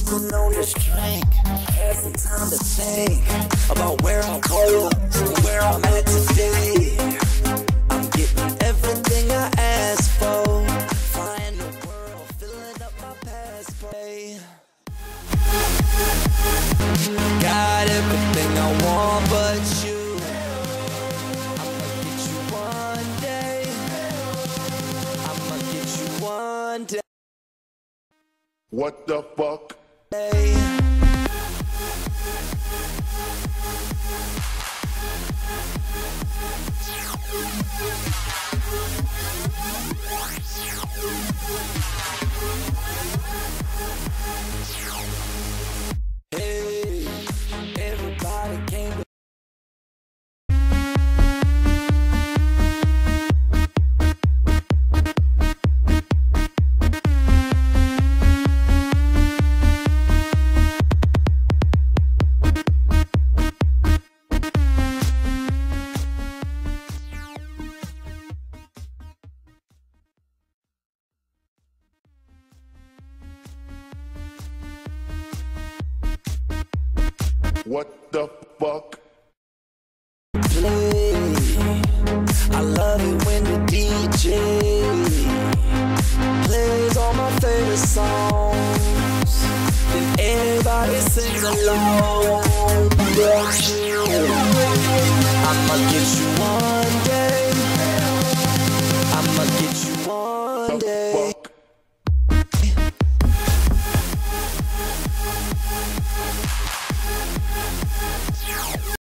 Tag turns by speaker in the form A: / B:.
A: sipping on this drink. Had some time to think about where I was and where I'm at today. I'm getting everything I asked for. Flying the world, filling up my passport. Got everything I want but you. I'ma get you one day. I'ma get you one day.
B: What the fuck?
A: Hey. Hey, everybody came to
B: What the fuck?
A: play. I love it when the DJ plays all my favorite songs. Then everybody sings along.